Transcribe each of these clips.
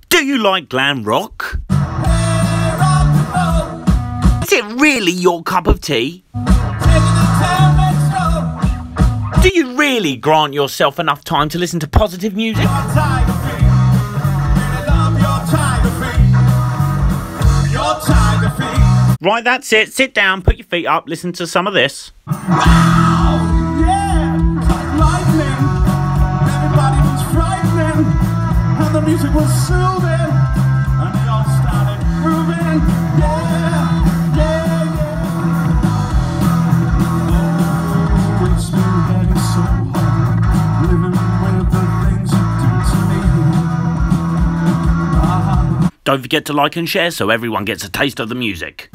Do you like glam rock? Is it really your cup of tea? Do you really grant yourself enough time to listen to positive music? Right, that's it. Sit down, put your feet up, listen to some of this. The music was soothing, and they all started grooving. Yeah, yeah, yeah. Oh, it's been getting so hard, living with the things you do to me. Don't forget to like and share so everyone gets a taste of the music.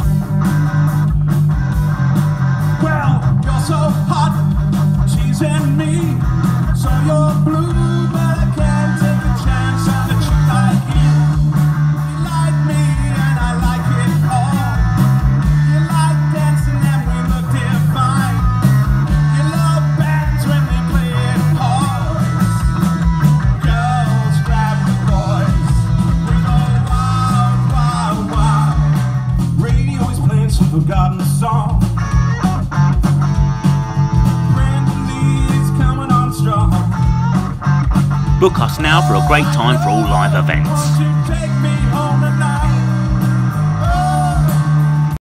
Well, you're so hot, teasing me, so you're blue, but I can't take a chance on a chick like you. You like me and I like it all. You like dancing and we look divine. You love bands when they play it hard. Girls grab the boys, we go wild, wild, wild. Radio is playing some forgotten song. Book us now for a great time for all live events.